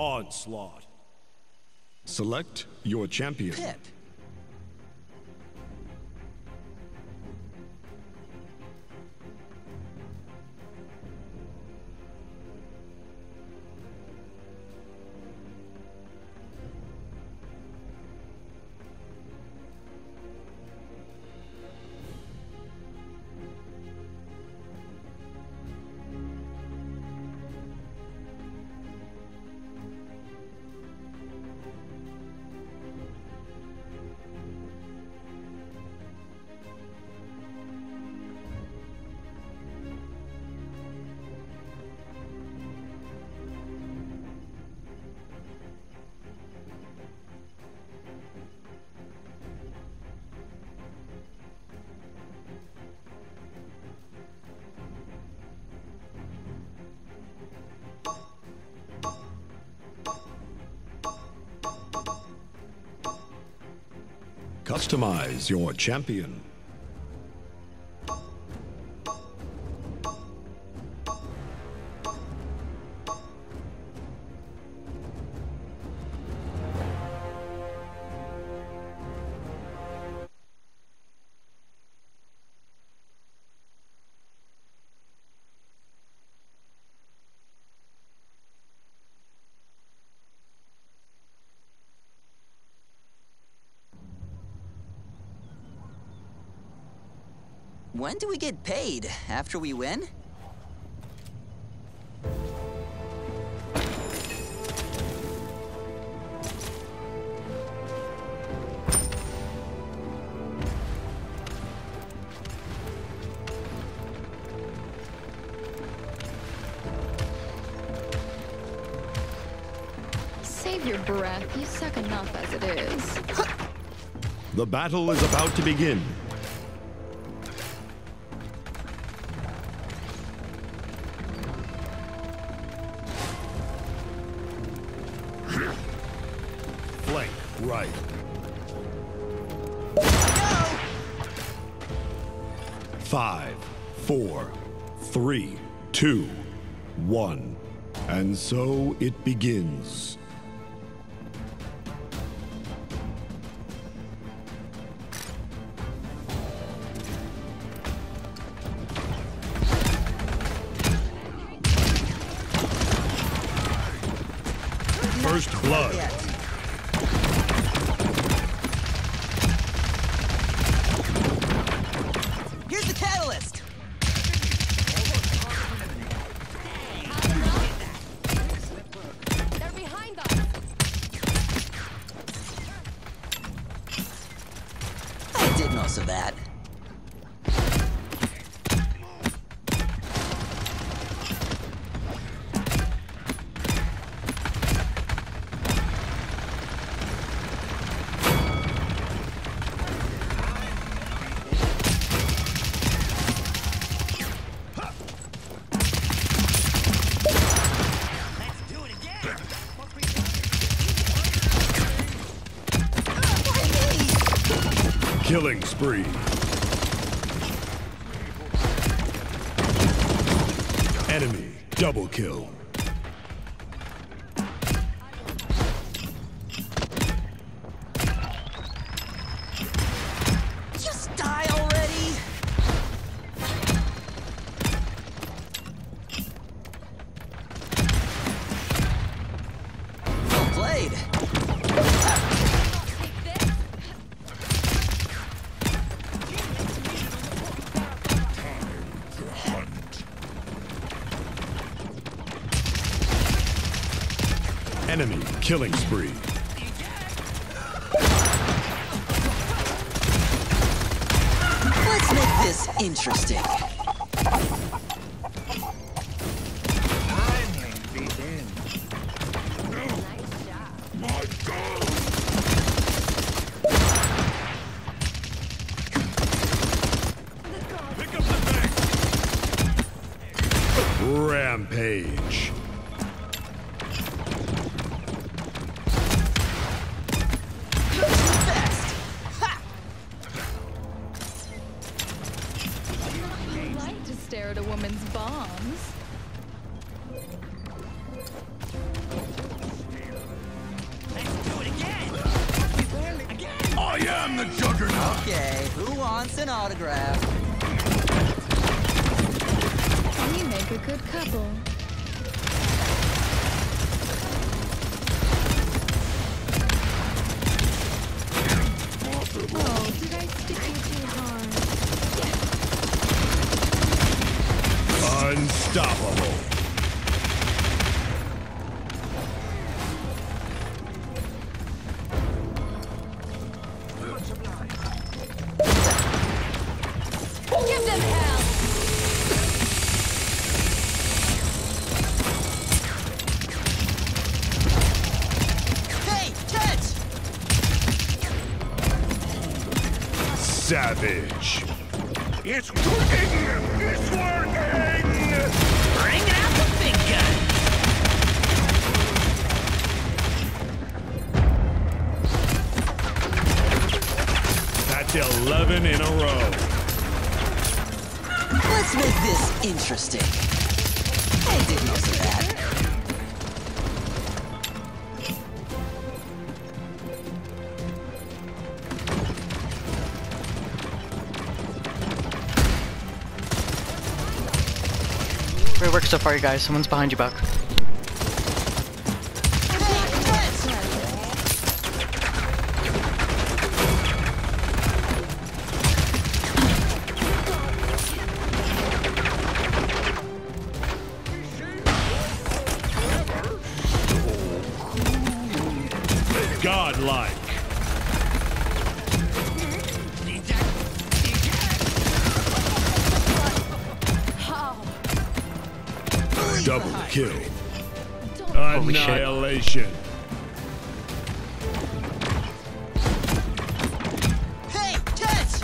Onslaught. Select your champion. Pip. Customize your champion. When do we get paid? After we win? Save your breath. You suck enough as it is. The battle is about to begin. Flank right. Go! 5, 4, 3, 2, 1. And so it begins. First blood. Here's the catalyst. They're behind us. I did most of that. Killing spree. Enemy double kill. Just die already. Well played. Enemy killing spree. Let's make this interesting. Rampage. Stare at a woman's bombs. the juggernaut. Okay, who wants an autograph? We make a good couple. Oh, did I stick you too hard? Unstoppable. Give them hell! Hey, catch! Savage. It's working! It's working! Bring out the big gun! That's 11 in a row. Let's make this interesting. I did most of that. Great work so far, you guys. Someone's behind you, Buck. Hey, catch! Godlike. Double kill. Holy shit. Annihilation. Hey, catch!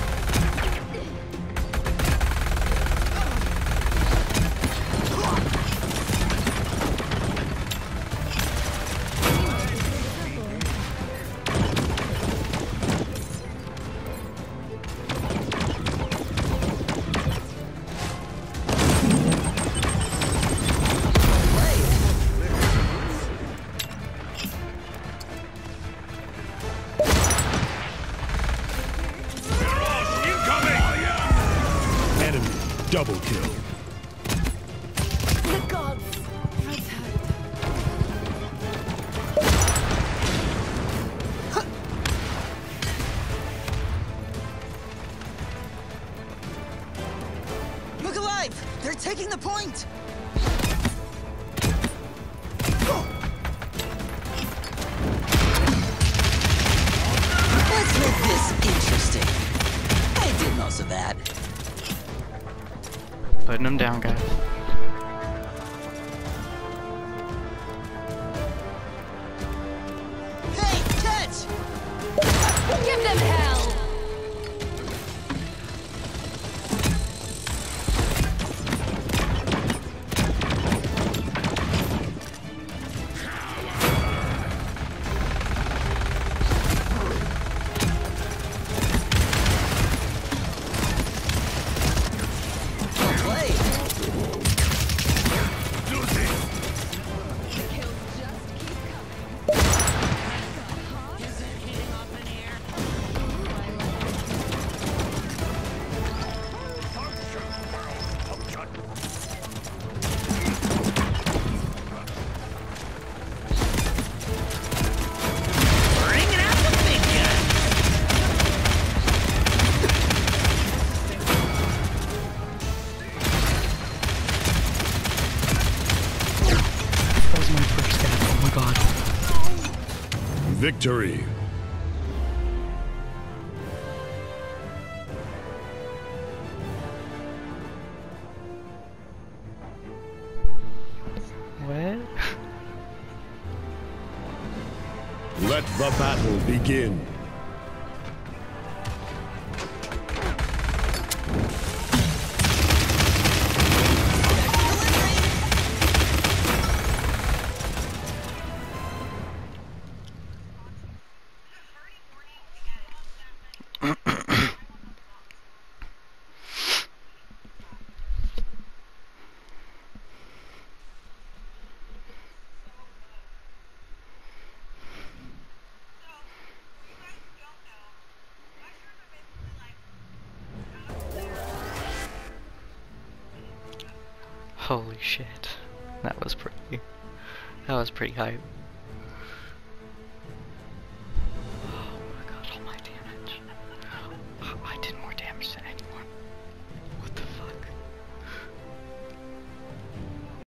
Enemy double kill. The gods protect. Look alive! They're taking the point! Let's make this interesting. I did most of that. Putting them down, guys. Hey, catch! Give them hell! Well played. Bringing out the big gun! That was my first death. Oh my god. Victory. What? Let the battle begin. Holy shit. That was pretty hype.